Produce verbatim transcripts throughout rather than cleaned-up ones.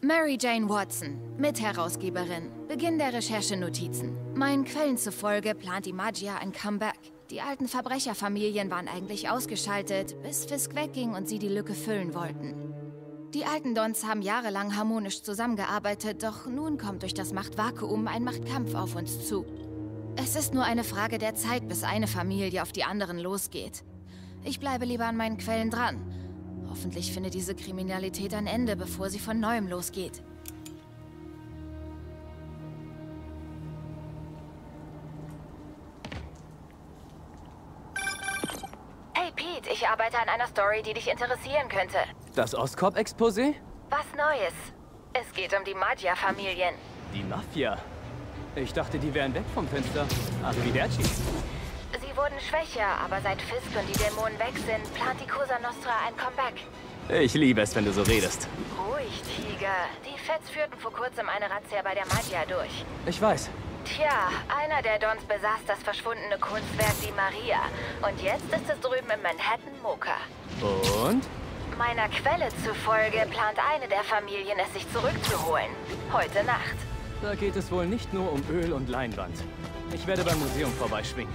Mary Jane Watson, Mitherausgeberin. Beginn der Recherchenotizen. Meinen Quellen zufolge plant die Maggia ein Comeback. Die alten Verbrecherfamilien waren eigentlich ausgeschaltet, bis Fisk wegging und sie die Lücke füllen wollten. Die alten Dons haben jahrelang harmonisch zusammengearbeitet, doch nun kommt durch das Machtvakuum ein Machtkampf auf uns zu. Es ist nur eine Frage der Zeit, bis eine Familie auf die anderen losgeht. Ich bleibe lieber an meinen Quellen dran. Hoffentlich findet diese Kriminalität ein Ende, bevor sie von Neuem losgeht. Hey Pete, ich arbeite an einer Story, die dich interessieren könnte. Das Oscorp-Exposé? Was Neues. Es geht um die Maggia-Familien. Die Mafia? Ich dachte, die wären weg vom Fenster. Arrivederci. Sie wurden schwächer, aber seit Fisk und die Dämonen weg sind, plant die Cosa Nostra ein Comeback. Ich liebe es, wenn du so redest. Ruhig, Tiger. Die Feds führten vor kurzem eine Razzia bei der Maggia durch. Ich weiß. Tja, einer der Dons besaß das verschwundene Kunstwerk Die Maria. Und jetzt ist es drüben in Manhattan Mocha. Und? Meiner Quelle zufolge plant eine der Familien, es sich zurückzuholen. Heute Nacht. Da geht es wohl nicht nur um Öl und Leinwand. Ich werde beim Museum vorbeischwingen.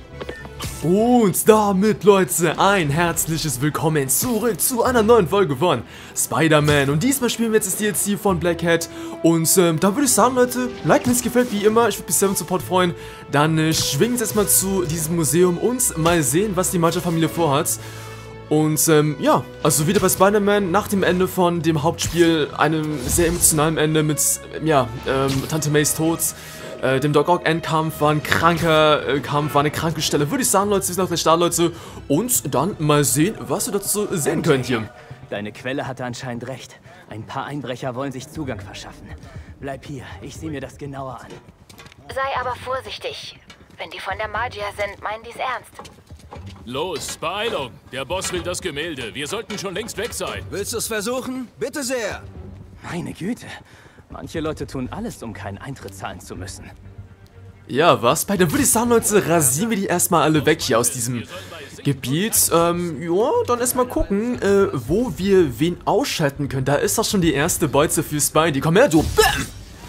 Und damit, Leute, ein herzliches Willkommen zurück zu einer neuen Folge von Spider-Man. Und diesmal spielen wir jetzt das D L C von Black Hat. Und ähm, da würde ich sagen, Leute, like, wenn es gefällt, wie immer. Ich würde mich sehr um Support freuen. Dann äh, schwingen wir jetzt mal zu diesem Museum und mal sehen, was die Maggia-Familie vorhat. Und ähm, ja, also wieder bei Spider-Man nach dem Ende von dem Hauptspiel, einem sehr emotionalen Ende mit, ja, ähm, Tante Mays Tod. Äh, dem Doc Ock Endkampf war ein kranker äh, Kampf, war eine kranke Stelle. Würde ich sagen, Leute, wir sind auch gleich da, Leute. Und dann mal sehen, was wir dazu sehen könnt hier. Deine Quelle hatte anscheinend recht. Ein paar Einbrecher wollen sich Zugang verschaffen. Bleib hier, ich sehe mir das genauer an. Sei aber vorsichtig. Wenn die von der Maggia sind, meinen die's ernst. Los, Beeilung! Der Boss will das Gemälde. Wir sollten schon längst weg sein. Willst du es versuchen? Bitte sehr! Meine Güte. Manche Leute tun alles, um keinen Eintritt zahlen zu müssen. Ja, was? Bei der würde ich sagen, Leute, rasieren wir die erstmal alle weg hier aus diesem Gebiet. Ähm, ja, dann erstmal gucken, äh, wo wir wen ausschalten können. Da ist doch schon die erste Beute für Spidey. Komm her, du! Bam!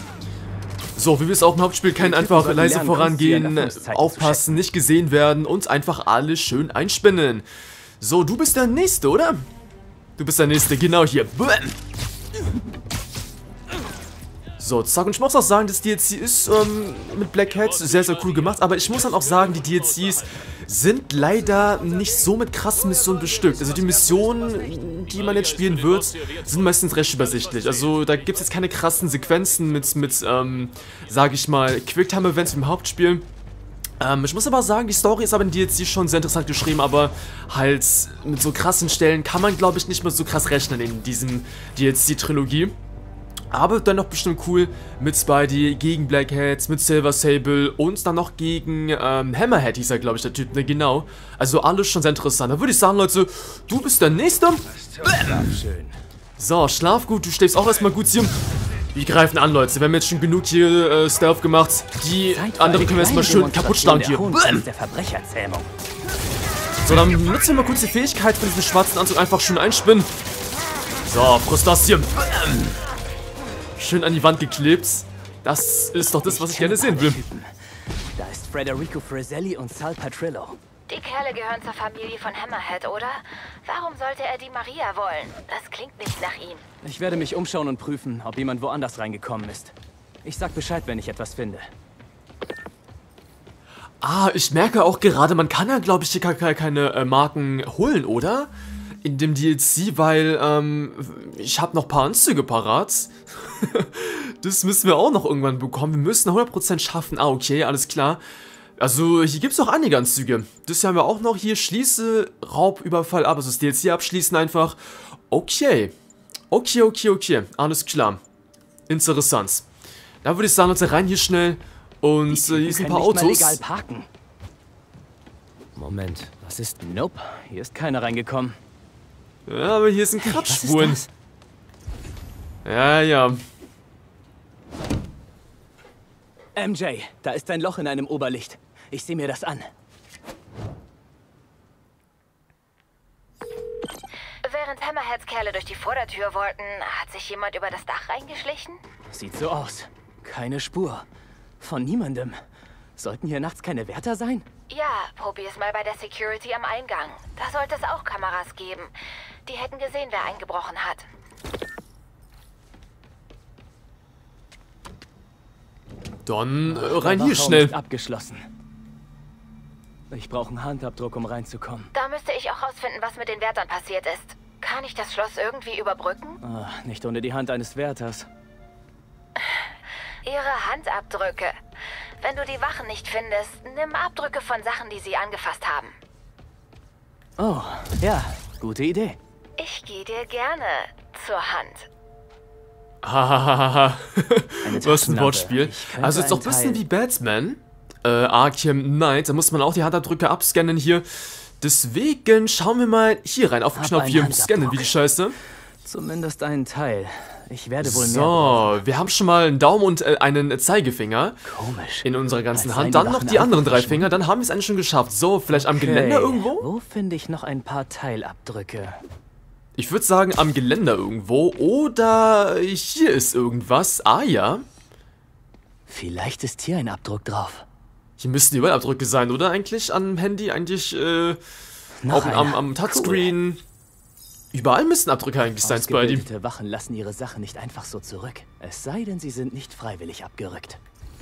So, wie wir es auch im Hauptspiel kennen, einfach leise vorangehen, aufpassen, nicht gesehen werden und einfach alles schön einspinnen. So, du bist der Nächste, oder? Du bist der Nächste, genau hier. Bam! So, zack, und ich muss auch sagen, das D L C ist ähm, mit Black Hat sehr, sehr cool gemacht, aber ich muss dann auch sagen, die D L Cs sind leider nicht so mit krassen Missionen bestückt. Also die Missionen, die man jetzt spielen wird, sind meistens recht übersichtlich. Also da gibt es jetzt keine krassen Sequenzen mit, mit ähm, sage ich mal, Quicktime-Events im Hauptspiel. Ähm, ich muss aber sagen, die Story ist aber in D L C schon sehr interessant geschrieben, aber halt mit so krassen Stellen kann man, glaube ich, nicht mehr so krass rechnen in diesem D L C-Trilogie. Aber dann noch bestimmt cool mit Spidey gegen Black Hat, mit Silver Sable und dann noch gegen ähm, Hammerhead hieß er, glaube ich, der Typ, ne, genau. Also alles schon sehr interessant. Da würde ich sagen, Leute, du bist der Nächste. Schön. So, schlaf gut, du stehst auch erstmal gut hier. Wir greifen an, Leute. Wir haben jetzt schon genug hier äh, Stealth gemacht. Die anderen können wir erstmal schön kaputt schlagen hier. Der Verbrecherzähmung. So, dann nutzen wir mal kurz die Fähigkeit von diesem schwarzen Anzug einfach schön einspinnen. So, friss das hier. Schön an die Wand geklebt. Das ist doch das, was ich gerne sehen will. Da ist Federico Fratelli und Sal Petrillo. Die Kerle gehören zur Familie von Hammerhead, oder? Warum sollte er die Maria wollen? Das klingt nicht nach ihm. Ich werde mich umschauen und prüfen, ob jemand woanders reingekommen ist. Ich sag Bescheid, wenn ich etwas finde. Ah, ich merke auch gerade, man kann ja, glaube ich, hier keine äh, Marken holen, oder? In dem D L C, weil, ähm, ich habe noch ein paar Anzüge parat. Das müssen wir auch noch irgendwann bekommen. Wir müssen hundert Prozent schaffen. Ah, okay, alles klar. Also, hier gibt es noch einige Anzüge. Das hier haben wir auch noch. Hier, schließe Raubüberfall ab. Also das D L C abschließen einfach. Okay. Okay, okay, okay. Alles klar. Interessant. Da würde ich sagen, uns rein hier schnell. Und äh, hier sind ein paar Autos. Legal parken. Moment, was ist... Nope, hier ist keiner reingekommen. Ja, aber hier sind Kratzspuren. Ja, ja. M J, da ist ein Loch in einem Oberlicht. Ich sehe mir das an. Während Hammerheads Kerle durch die Vordertür wollten, hat sich jemand über das Dach reingeschlichen? Sieht so aus. Keine Spur. Von niemandem. Sollten hier nachts keine Wärter sein? Ja, probier's mal bei der Security am Eingang. Da sollte es auch Kameras geben. Die hätten gesehen, wer eingebrochen hat. Dann äh, rein Der hier Wachraum schnell. ist abgeschlossen. Ich brauche einen Handabdruck, um reinzukommen. Da müsste ich auch rausfinden, was mit den Wärtern passiert ist. Kann ich das Schloss irgendwie überbrücken? Ah, nicht ohne die Hand eines Wärters. Ihre Handabdrücke. Wenn du die Wachen nicht findest, nimm Abdrücke von Sachen, die sie angefasst haben. Oh, ja, gute Idee. Ich gehe dir gerne zur Hand. Hahaha. Eine Was ein Taschenlampe. Wortspiel. Ich könnte Also jetzt doch ein einen bisschen Teil- wie Batman. Äh, Arkham Knight. Da muss man auch die Handabdrücke abscannen hier. Deswegen schauen wir mal hier rein. Auf den Hab Knopf einen hier. Handabdruck. Scannen wie die Scheiße. Zumindest einen Teil. Ich werde wohl mehr brauchen. So, wir haben schon mal einen Daumen und äh, einen Zeigefinger Komisch. in unserer ganzen Als seien Hand. die Dann noch Wachen die anderen einfach drei verschwunden. Finger. Dann haben wir es eigentlich schon geschafft. So, vielleicht am Okay, Geländer irgendwo? Wo finde ich noch ein paar Teilabdrücke? Ich würde sagen am Geländer irgendwo. Oder hier ist irgendwas. Ah ja. Vielleicht ist hier ein Abdruck drauf. Hier müssten überall Abdrücke sein, oder? Eigentlich am Handy, eigentlich äh, Noch auf, am, einer. am Touchscreen. Überall müssten Abdrücke eigentlich sein, Spidey. Ausgebildete Wachen lassen ihre Sachen nicht einfach so zurück. Es sei denn, sie sind nicht freiwillig abgerückt.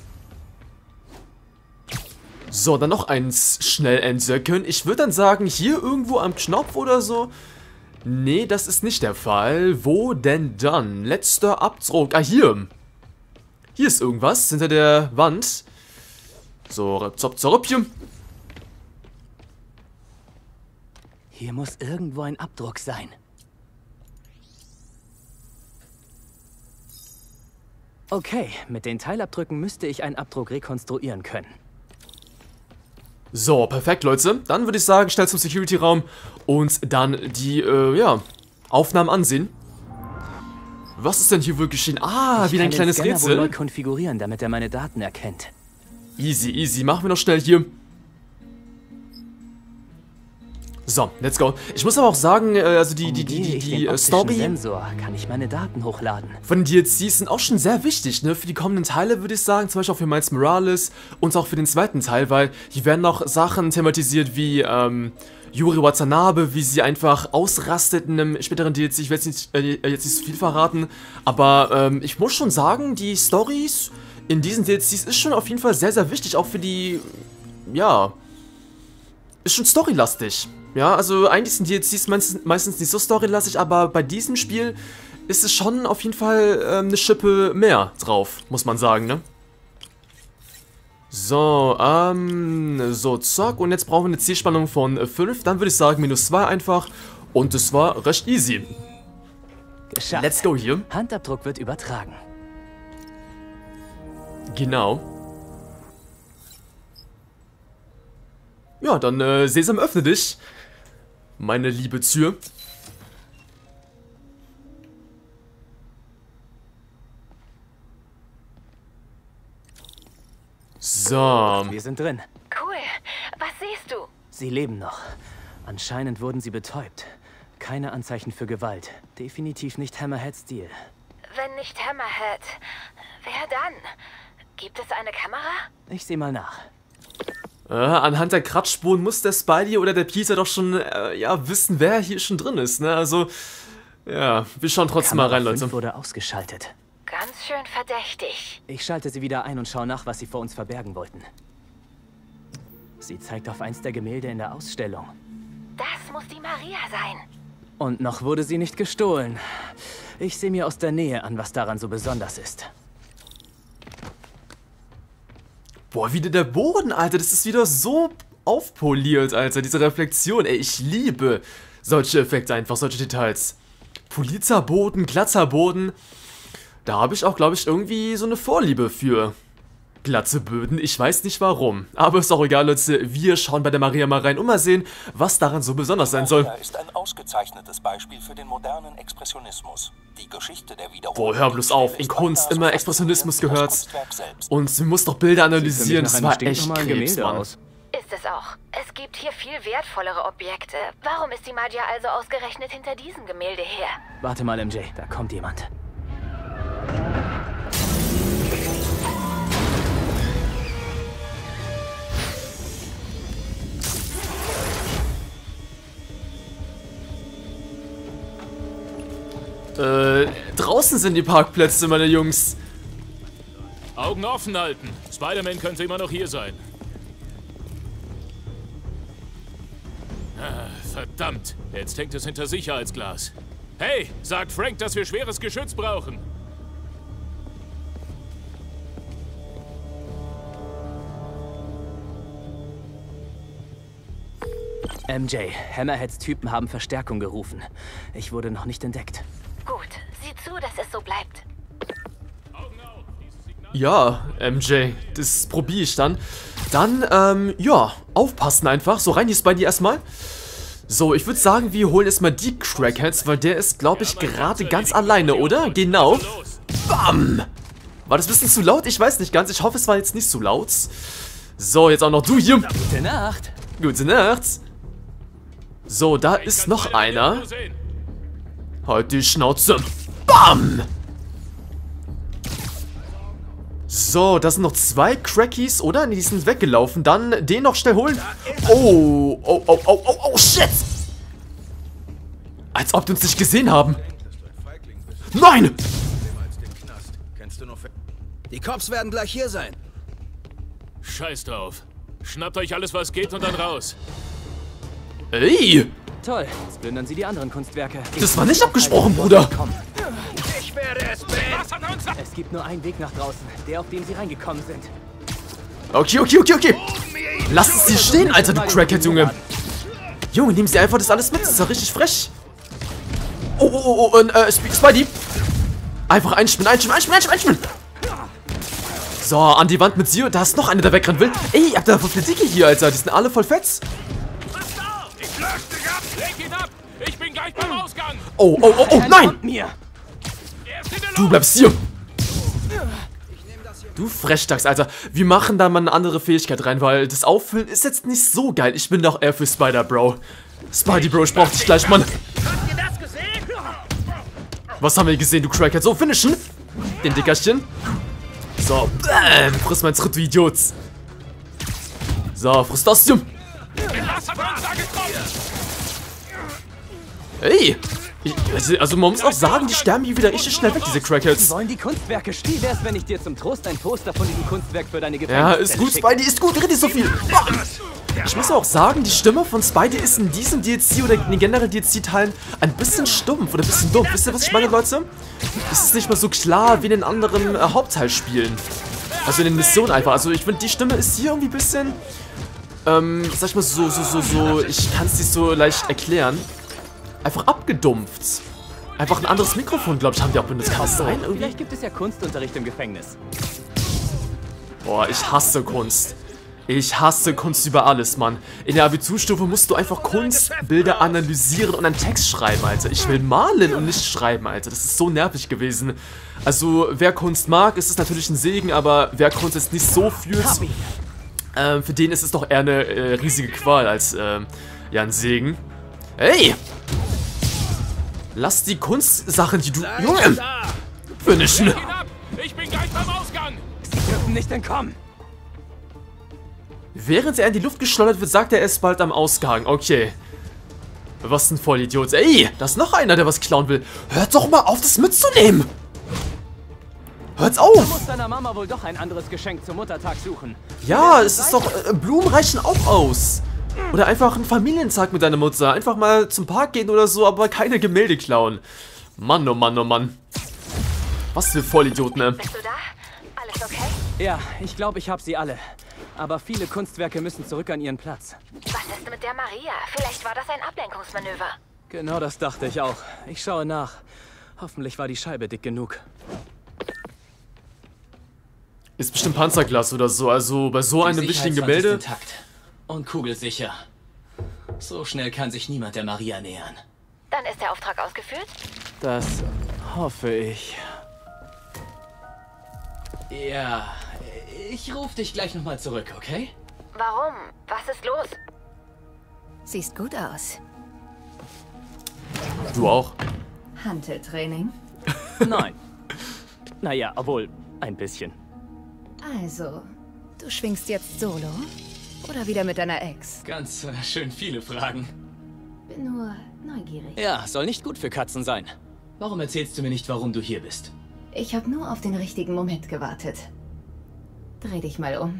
So, dann noch eins schnell entsöcken. Ich würde dann sagen, hier irgendwo am Knopf oder so. Nee, das ist nicht der Fall. Wo denn dann? Letzter Abdruck. Ah, hier. Hier ist irgendwas hinter der Wand. So, zop, zop, Hier muss irgendwo ein Abdruck sein. Okay, mit den Teilabdrücken müsste ich einen Abdruck rekonstruieren können. So, perfekt, Leute. Dann würde ich sagen, schnell zum Security-Raum und dann die, äh, ja, Aufnahmen ansehen. Was ist denn hier wohl geschehen? Ah, Ich wieder ein kann kleines den Scanner wohl neu Rätsel. konfigurieren, damit er meine Daten erkennt. Easy, easy. Machen wir noch schnell hier. So, let's go. Ich muss aber auch sagen, äh, also die, die, die, Umgehe die, ich die den äh, optischen Story Sensor, kann ich meine Daten hochladen. von den D L Cs sind auch schon sehr wichtig, ne? Für die kommenden Teile würde ich sagen, zum Beispiel auch für Miles Morales und auch für den zweiten Teil, weil hier werden noch Sachen thematisiert wie, ähm, Yuri Watanabe, wie sie einfach ausrastet in einem späteren D L C. Ich will jetzt nicht, äh, jetzt nicht so viel verraten, aber ähm, ich muss schon sagen, die Storys in diesen D L Cs ist schon auf jeden Fall sehr, sehr wichtig, auch für die, ja, ist schon storylastig. Ja, also eigentlich sind D L Cs meistens, meistens nicht so storylastig, aber bei diesem Spiel ist es schon auf jeden Fall ähm, eine Schippe mehr drauf, muss man sagen, ne? So, ähm, so, zack. Und jetzt brauchen wir eine Zielspannung von fünf. Dann würde ich sagen, minus zwei einfach. Und das war recht easy. Geschafft. Let's go hier. Handabdruck wird übertragen. Genau. Ja, dann, äh, Sesam, öffne dich. Meine liebe Tür. So. Wir sind drin. Cool. Was siehst du? Sie leben noch. Anscheinend wurden sie betäubt. Keine Anzeichen für Gewalt. Definitiv nicht Hammerhead-Stil. Wenn nicht Hammerhead, wer dann? Gibt es eine Kamera? Ich sehe mal nach. Äh, anhand der Kratzspuren muss der Spidey oder der Peter doch schon, äh, ja, wissen, wer hier schon drin ist, ne? Also, ja, wir schauen trotzdem mal rein, fünf Leute. wurde ausgeschaltet. Ganz schön verdächtig. Ich schalte sie wieder ein und schaue nach, was sie vor uns verbergen wollten. Sie zeigt auf eins der Gemälde in der Ausstellung. Das muss die Maria sein. Und noch wurde sie nicht gestohlen. Ich sehe mir aus der Nähe an, was daran so besonders ist. Boah, wieder der Boden, Alter. Das ist wieder so aufpoliert, Alter. Diese Reflexion. Ey, ich liebe solche Effekte einfach, solche Details. Polierter Boden, glatter Boden. Da habe ich auch, glaube ich, irgendwie so eine Vorliebe für glatte Böden. Ich weiß nicht warum. Aber ist auch egal, Leute. Wir schauen bei der Maria mal rein und mal sehen, was daran so besonders sein soll. Maria ist ein ausgezeichnetes Beispiel für den modernen Expressionismus. Die Geschichte der Wiederholung. Boah, hör bloß auf. In Kunst immer Expressionismus gehört. Und Und sie muss doch Bilder analysieren. Sieht Das für mich nach war einem echt stinknormalen Krebs, Gemälde Mann. aus. Ist es auch. Es gibt hier viel wertvollere Objekte. Warum ist die Maggia also ausgerechnet hinter diesem Gemälde her? Warte mal, M J, da kommt jemand. Äh, draußen sind die Parkplätze, meine Jungs. Augen offen halten. Spider-Man könnte immer noch hier sein. Ah, verdammt. Jetzt hängt es hinter Sicherheitsglas. Hey, sagt Frank, dass wir schweres Geschütz brauchen. M J, Hammerheads Typen haben Verstärkung gerufen. Ich wurde noch nicht entdeckt. Gut, sieh zu, dass es so bleibt. Ja, M J, das probiere ich dann. Dann, ähm, ja, aufpassen einfach. So, rein hier ist bei dir erstmal. So, ich würde sagen, wir holen erstmal die Crackheads, weil der ist, glaube ich, gerade ganz alleine, oder? Genau. Bam! War das ein bisschen zu laut? Ich weiß nicht ganz. Ich hoffe, es war jetzt nicht zu laut. So, jetzt auch noch du hier. Gute Nacht. Gute Nacht. So, da ist noch einer. Halt die Schnauze. Bam! So, das sind noch zwei Crackies, oder? Nee, die sind weggelaufen. Dann den noch schnell holen. Oh, oh, oh, oh, oh, oh, shit! Als ob die uns nicht gesehen haben. Nein! Die Cops werden gleich hier sein. Scheiß drauf. Schnappt euch alles, was geht und dann raus. Ey! Toll, jetzt plündern sie die anderen Kunstwerke. Das war nicht abgesprochen, Bruder. Ich werde es beenden. Es gibt nur einen Weg nach draußen, der, auf den sie reingekommen sind. Okay, okay, okay, okay. Lass es hier stehen, Alter, du Crackhead, Junge. Junge, nehmen sie einfach das alles mit. Das ist ja richtig frech. Oh, oh, oh, oh, und, äh, Spidey. Einfach einspinnen, einspinnen, einspinnen, einspinnen, einspinnen. So, an die Wand mit Zio. Da ist noch einer, der wegrennen will. Ey, ihr habt da voll viele Dicke hier, Alter. Die sind alle voll fett. Ich lösche dich ab. Leg ihn ab. Ich bin gleich beim Ausgang. Oh, oh, oh, oh, nein. Mir. Du bleibst hier. Du Frechdachs, Alter. Wir machen da mal eine andere Fähigkeit rein, weil das Auffüllen ist jetzt nicht so geil. Ich bin doch eher für Spider, Bro. Spidey, Bro, ich brauch dich gleich, Mann. Was haben wir gesehen, du Crackhead? So, finishen. Den Dickerchen. So, bam. Friss mein Tritt, du Idiot. So, friss das, Jum. Ey. Ich, also, also man muss auch sagen, die sterben hier wieder richtig schnell weg, diese Crackheads. Sie wollen die Kunstwerke stehlen. Wär's, wenn ich dir zum Trost ein Poster von diesem Kunstwerk für deine Gefängnis Ja, ist gut, Spidey, ist gut, red nicht so viel. Ich muss auch sagen, die Stimme von Spidey ist in diesem D L C oder in den generellen D L C-Teilen ein bisschen stumpf oder ein bisschen dumpf. Wisst ihr, was ich meine, Leute? Es ist nicht mehr so klar wie in den anderen äh, Hauptteilspielen. Also in den Missionen einfach. Also ich finde, die Stimme ist hier irgendwie ein bisschen, ähm, sag ich mal so, so, so, so, ich kann es nicht so leicht erklären. Einfach abgedumpft. Einfach ein anderes Mikrofon, glaube ich, haben die auch benutzt. Kann das sein? Irgendwie? Vielleicht gibt es ja Kunstunterricht im Gefängnis. Boah, ich hasse Kunst. Ich hasse Kunst über alles, Mann. In der Abiturstufe musst du einfach Kunstbilder analysieren und einen Text schreiben, Alter. Ich will malen und nicht schreiben, Alter. Das ist so nervig gewesen. Also, wer Kunst mag, ist es natürlich ein Segen, aber wer Kunst jetzt nicht so fühlt, ähm, für den ist es doch eher eine äh, riesige Qual als, ähm, ja, ein Segen. Hey! Lass die Kunstsachen, die du... Junge! Finishen! Ich bin gleich beim Ausgang. Sie dürfen nicht entkommen. Während er in die Luft geschleudert wird, sagt er, er ist bald am Ausgang. Okay. Was ein Vollidiot. Ey, da ist noch einer, der was klauen will. Hört doch mal auf, das mitzunehmen. Hört's auf. Du musst deiner Mama wohl doch ein anderes Geschenk zum Muttertag suchen. Ja, es ist doch... Äh, Blumen reichen auch aus. Oder einfach einen Familientag mit deiner Mutter. Einfach mal zum Park gehen oder so, aber keine Gemälde klauen. Mann, oh Mann, oh Mann. Was für Vollidioten, ne? Bist du da? Alles okay? Ja, ich glaube, ich habe sie alle. Aber viele Kunstwerke müssen zurück an ihren Platz. Was ist mit der Maria? Vielleicht war das ein Ablenkungsmanöver. Genau das dachte ich auch. Ich schaue nach. Hoffentlich war die Scheibe dick genug. Ist bestimmt Panzerglas oder so. Also bei so einem wichtigen Gemälde... Und kugelsicher. So schnell kann sich niemand der Maria nähern. Dann ist der Auftrag ausgeführt? Das hoffe ich. Ja, ich rufe dich gleich nochmal zurück, okay? Warum? Was ist los? Siehst gut aus. Du auch. Hanteltraining? Nein. Naja, obwohl, ein bisschen. Also, du schwingst jetzt solo? Oder wieder mit deiner Ex? Ganz äh, schön viele Fragen. Bin nur neugierig. Ja, soll nicht gut für Katzen sein. Warum erzählst du mir nicht, warum du hier bist? Ich habe nur auf den richtigen Moment gewartet. Dreh dich mal um.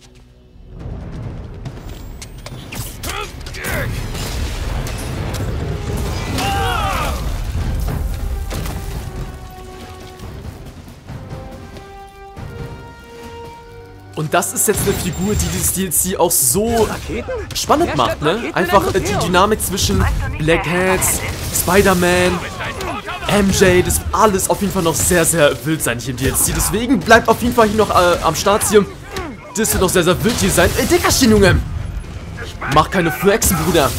Und das ist jetzt eine Figur, die dieses D L C auch so spannend macht, ne? Einfach äh, die Dynamik zwischen Black Cat, Spider-Man, M J, das wird alles auf jeden Fall noch sehr, sehr wild sein hier im D L C. Deswegen bleibt auf jeden Fall hier noch äh, am Start hier. Das wird noch sehr, sehr wild hier sein. Ey, Dickerchen, Junge! Mach keine Flexen, Bruder.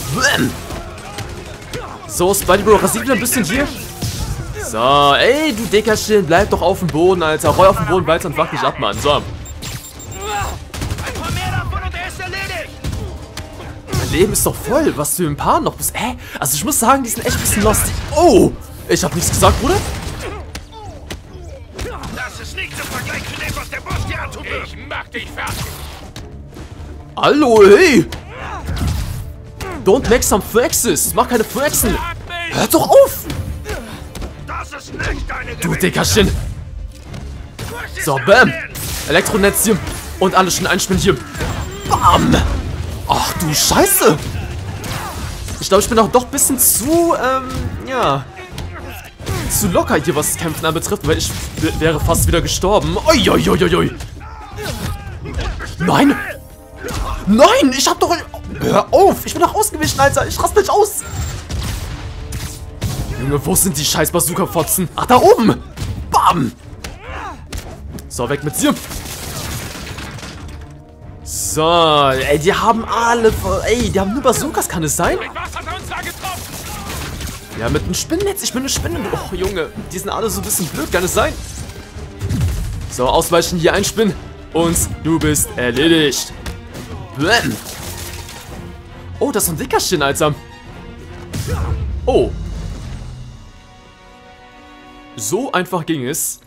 So, Spidey Bro, rasiert wieder ein bisschen hier. So, ey, du Dickerchen, bleib doch auf dem Boden, Alter. Roll auf dem Boden weiter und fuck dich ab, Mann. So. Mein Leben ist doch voll. Was für ein Paar noch bist. Hä? Also ich muss sagen, die sind echt ein bisschen lost. Oh! Ich hab nichts gesagt, Bruder. Das ist nicht im Vergleich zu dem, was der Boss dir antun wird. Ich mach dich fertig. Hallo, hey! Don't make some flexes. Mach keine Flexen. Hört doch auf! Das ist nicht deine Du Dickerchen. So, bam. Elektronetz hier. Und alles schon einspielen hier. Bam. Ach du Scheiße. Ich glaube, ich bin auch doch ein bisschen zu, ähm, ja, zu locker hier, was das Kämpfen anbetrifft, weil ich wäre fast wieder gestorben. Uiuiuiui. Nein. Nein, ich hab doch... Hör auf, ich bin doch ausgewichen, Alter. Ich raste nicht aus. Junge, wo sind die scheiß Bazooka-Fotzen? Ach, da oben. Bam. So, weg mit dir. So, ey, die haben alle... Ey, die haben nur Bazookas, kann es sein? Was hat uns da getroffen? Ja, mit einem Spinnennetz. Ich bin eine Spinne. Oh, Junge, die sind alle so ein bisschen blöd, kann es sein? So, ausweichen, hier einspinnen. Und du bist erledigt. Bäm. Oh, das ist ein Dickerchen, Alter. Oh. So einfach ging es.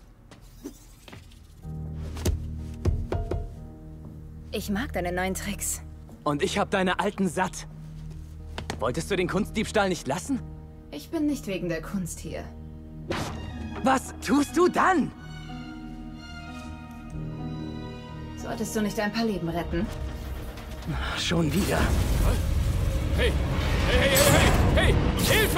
Ich mag deine neuen Tricks. Und ich hab deine alten satt. Wolltest du den Kunstdiebstahl nicht lassen? Ich bin nicht wegen der Kunst hier. Was tust du dann? Solltest du nicht ein paar Leben retten? Schon wieder. Hey, hey, hey, hey, hey, hey, Hilfe!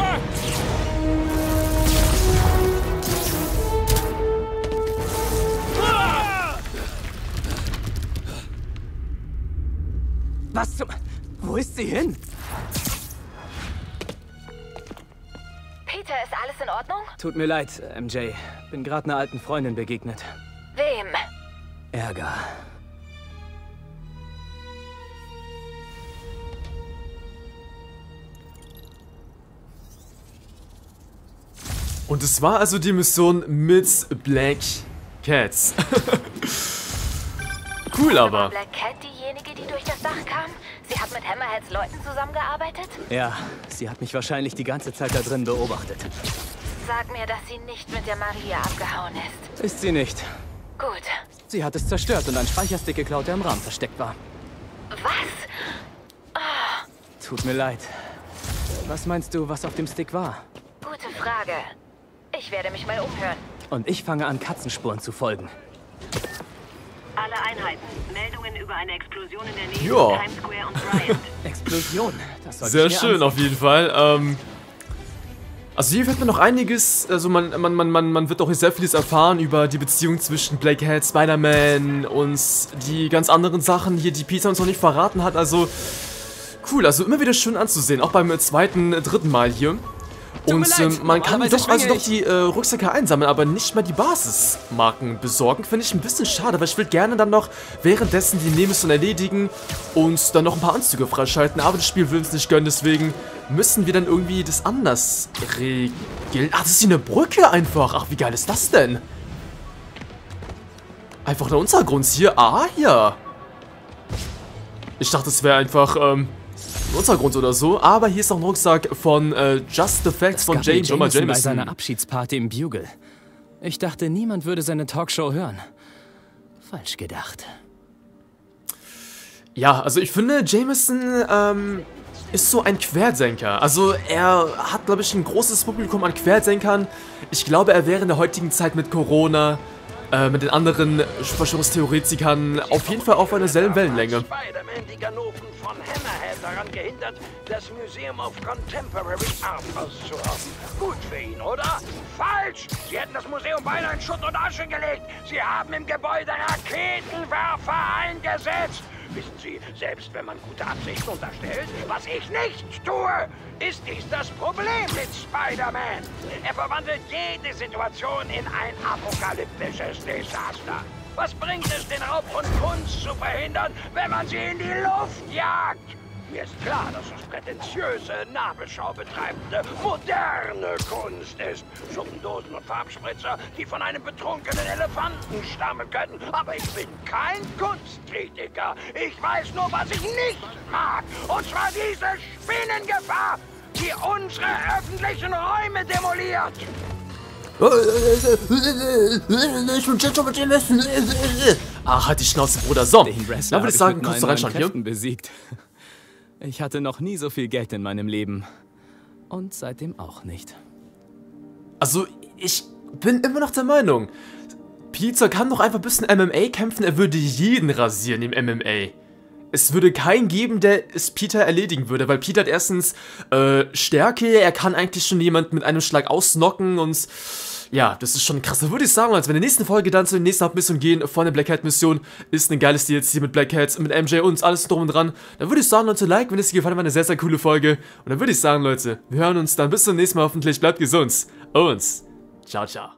Was zum... Wo ist sie hin? Peter, ist alles in Ordnung? Tut mir leid, M J. Bin gerade einer alten Freundin begegnet. Wem? Ärger. Und es war also die Mission mit Black Cats. Cool, aber. War Black Cat diejenige, die durch das Dach kam? Sie hat mit Hammerheads Leuten zusammengearbeitet? Ja, sie hat mich wahrscheinlich die ganze Zeit da drin beobachtet. Sag mir, dass sie nicht mit der Maria abgehauen ist. Ist sie nicht. Gut. Sie hat es zerstört und einen Speicherstick geklaut, der im Rahmen versteckt war. Was? Oh, Tut mir leid. Was meinst du, was auf dem Stick war? gute Frage. Ich werde mich mal umhören. Und ich fange an, Katzenspuren zu folgen. Alle Einheiten. Meldungen über eine Explosion in der Nähe Ja. von Times Square und Bryant. Explosion. Das soll Sehr ich mir schön, ansehen. auf jeden Fall. Ähm, also hier wird man noch einiges, also man, man, man, man, man wird auch sehr vieles erfahren über die Beziehung zwischen Black Cat, Spider-Man und die ganz anderen Sachen hier, die Peter uns noch nicht verraten hat. Also cool, also immer wieder schön anzusehen, auch beim zweiten, dritten Mal hier. Und mir leid, ähm, man kann normalerweise doch also schwinge doch die äh, Rucksäcke einsammeln, aber nicht mal die Basismarken besorgen. Finde ich ein bisschen schade, weil ich will gerne dann noch währenddessen die Nebenmission erledigen und dann noch ein paar Anzüge freischalten. Aber das Spiel will uns nicht gönnen, deswegen müssen wir dann irgendwie das anders regeln. Ach, das ist hier eine Brücke einfach. Ach, wie geil ist das denn? Einfach der Untergrund hier. Ah, ja. Ich dachte, es wäre einfach, ähm, ein Untergrund oder so. Aber hier ist auch ein Rucksack von äh, Just the Facts von J. Jonah Jameson. Bei seiner Abschiedsparty im Bugle. Ich dachte, niemand würde seine Talkshow hören. Falsch gedacht. Ja, also ich finde, Jameson ähm, ist so ein Querdenker. Also er hat, glaube ich, ein großes Publikum an Querdenkern. Ich glaube, er wäre in der heutigen Zeit mit Corona, äh, mit den anderen Verschwörungstheoretikern auf jeden Fall auf einer selben Wellenlänge. Spider-Man die Ganoven von Hammerhead daran gehindert, das Museum of Contemporary Art auszurotten. Gut für ihn, oder? Falsch! Sie hätten das Museum beinahe in Schutt und Asche gelegt. Sie haben im Gebäude Raketenwerfer eingesetzt. Wissen Sie, selbst wenn man gute Absichten unterstellt, was ich nicht tue, ist dies das Problem mit Spider-Man. Er verwandelt jede Situation in ein apokalyptisches Desaster. Was bringt es, den Raub von Kunst zu verhindern, wenn man sie in die Luft jagt? Mir ist klar, dass es prätentiöse, Nabelschau betreibende, moderne Kunst ist. Schuppendosen und Farbspritzer, die von einem betrunkenen Elefanten stammen könnten. Aber ich bin kein Kunstkritiker. Ich weiß nur, was ich nicht mag. Und zwar diese Spinnengefahr, die unsere öffentlichen Räume demoliert. Ach, halt die Schnauze, Bruder. So, dann würde ich sagen, kurz da reinschauen hier. Besiegt. Ich hatte noch nie so viel Geld in meinem Leben. Und seitdem auch nicht. Also, ich bin immer noch der Meinung, Peter kann doch einfach ein bisschen M M A kämpfen, er würde jeden rasieren im M M A. Es würde keinen geben, der es Peter erledigen würde, weil Peter hat erstens äh, Stärke, er kann eigentlich schon jemanden mit einem Schlag ausnocken und ja, das ist schon krass. Da würde ich sagen, als wir in der nächsten Folge dann zur nächsten Hauptmission gehen von der Black Hat Mission, ist ein geiles D L C mit Black Hat, mit M J und alles drum und dran. Da würde ich sagen, Leute, like, wenn es dir gefallen hat, war eine sehr, sehr coole Folge. Und dann würde ich sagen, Leute, wir hören uns dann bis zum nächsten Mal hoffentlich. Bleibt gesund und ciao, ciao.